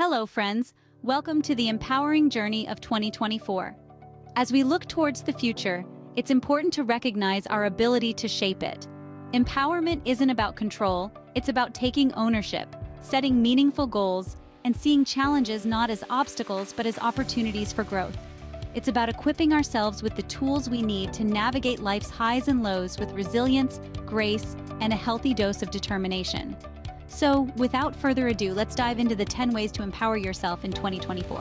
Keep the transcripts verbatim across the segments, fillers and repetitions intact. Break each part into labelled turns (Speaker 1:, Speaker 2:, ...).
Speaker 1: Hello, friends. Welcome to the empowering journey of twenty twenty-four. As we look towards the future, it's important to recognize our ability to shape it. Empowerment isn't about control, it's about taking ownership, setting meaningful goals, and seeing challenges not as obstacles but as opportunities for growth. It's about equipping ourselves with the tools we need to navigate life's highs and lows with resilience, grace, and a healthy dose of determination. So, without further ado, let's dive into the ten ways to empower yourself in twenty twenty-four.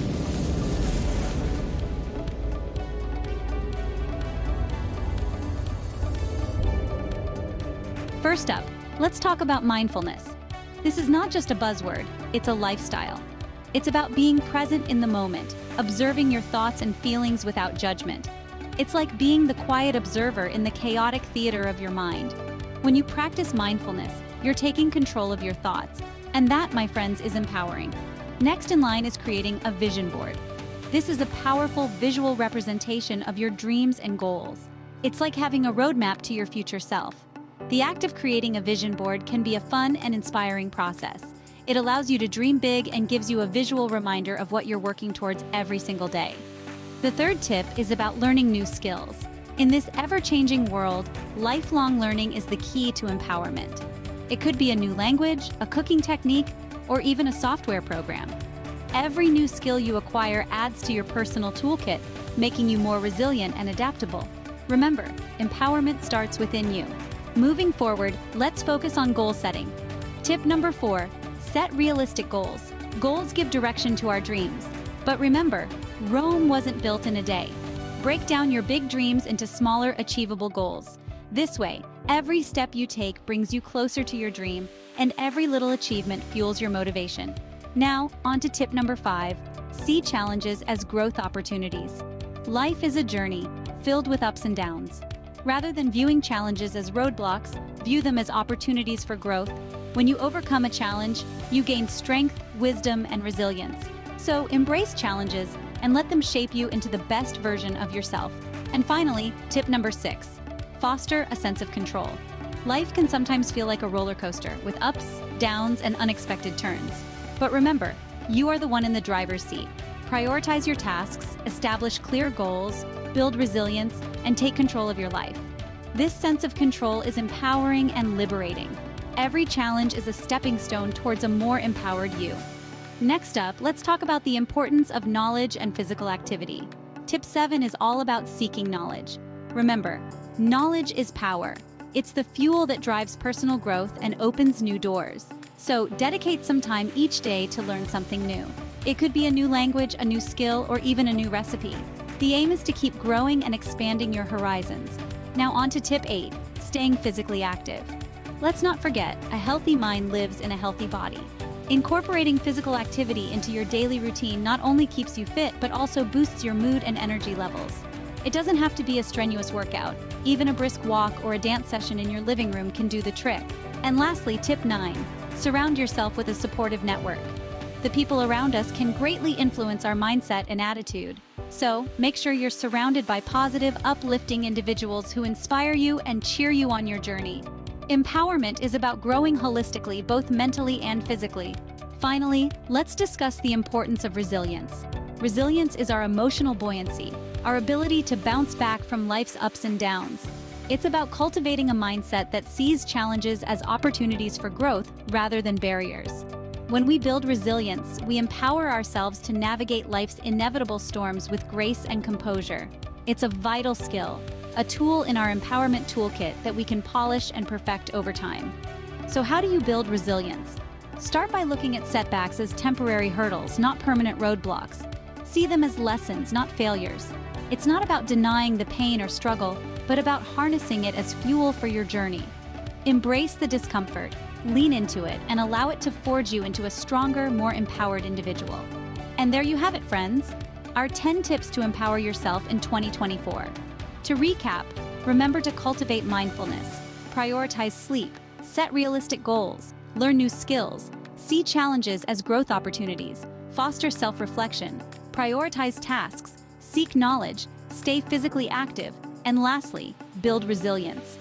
Speaker 1: First up, let's talk about mindfulness. This is not just a buzzword, it's a lifestyle. It's about being present in the moment, observing your thoughts and feelings without judgment. It's like being the quiet observer in the chaotic theater of your mind. When you practice mindfulness, you're taking control of your thoughts, and that, my friends, is empowering. Next in line is creating a vision board. This is a powerful visual representation of your dreams and goals. It's like having a roadmap to your future self. The act of creating a vision board can be a fun and inspiring process. It allows you to dream big and gives you a visual reminder of what you're working towards every single day. The third tip is about learning new skills. In this ever-changing world, lifelong learning is the key to empowerment. It could be a new language, a cooking technique, or even a software program. Every new skill you acquire adds to your personal toolkit, making you more resilient and adaptable. Remember, empowerment starts within you. Moving forward, let's focus on goal setting. Tip number four, set realistic goals. Goals give direction to our dreams. But remember, Rome wasn't built in a day. Break down your big dreams into smaller, achievable goals. This way, every step you take brings you closer to your dream, and every little achievement fuels your motivation. Now, on to tip number five, see challenges as growth opportunities. Life is a journey, filled with ups and downs. Rather than viewing challenges as roadblocks, view them as opportunities for growth. When you overcome a challenge, you gain strength, wisdom, and resilience. So embrace challenges and let them shape you into the best version of yourself. And finally, tip number six, foster a sense of control. Life can sometimes feel like a roller coaster with ups, downs, and unexpected turns. But remember, you are the one in the driver's seat. Prioritize your tasks, establish clear goals, build resilience, and take control of your life. This sense of control is empowering and liberating. Every challenge is a stepping stone towards a more empowered you. Next up, let's talk about the importance of knowledge and physical activity. Tip seven is all about seeking knowledge. Remember, knowledge is power. It's the fuel that drives personal growth and opens new doors. So dedicate some time each day to learn something new. It could be a new language, a new skill, or even a new recipe. The aim is to keep growing and expanding your horizons. Now on to tip eight, staying physically active. Let's not forget, a healthy mind lives in a healthy body. Incorporating physical activity into your daily routine not only keeps you fit, but also boosts your mood and energy levels. It doesn't have to be a strenuous workout. Even a brisk walk or a dance session in your living room can do the trick. And lastly, tip nine, surround yourself with a supportive network. The people around us can greatly influence our mindset and attitude. So, make sure you're surrounded by positive, uplifting individuals who inspire you and cheer you on your journey. Empowerment is about growing holistically, both mentally and physically. Finally, let's discuss the importance of resilience. Resilience is our emotional buoyancy, our ability to bounce back from life's ups and downs. It's about cultivating a mindset that sees challenges as opportunities for growth rather than barriers. When we build resilience, we empower ourselves to navigate life's inevitable storms with grace and composure. It's a vital skill, a tool in our empowerment toolkit that we can polish and perfect over time. So how do you build resilience? Start by looking at setbacks as temporary hurdles, not permanent roadblocks. See them as lessons, not failures. It's not about denying the pain or struggle, but about harnessing it as fuel for your journey. Embrace the discomfort, lean into it, and allow it to forge you into a stronger, more empowered individual. And there you have it, friends, our ten tips to empower yourself in twenty twenty-four. To recap, remember to cultivate mindfulness, prioritize sleep, set realistic goals, learn new skills, see challenges as growth opportunities, foster self-reflection, prioritize tasks, seek knowledge, stay physically active, and lastly, build resilience.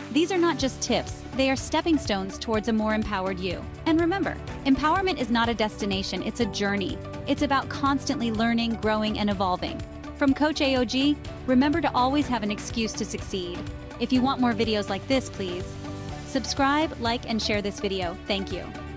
Speaker 1: These are not just tips, they are stepping stones towards a more empowered you. And remember, empowerment is not a destination, it's a journey. It's about constantly learning, growing, and evolving. From Coach A O G, remember to always have an excuse to succeed. If you want more videos like this, please subscribe, like, and share this video. Thank you.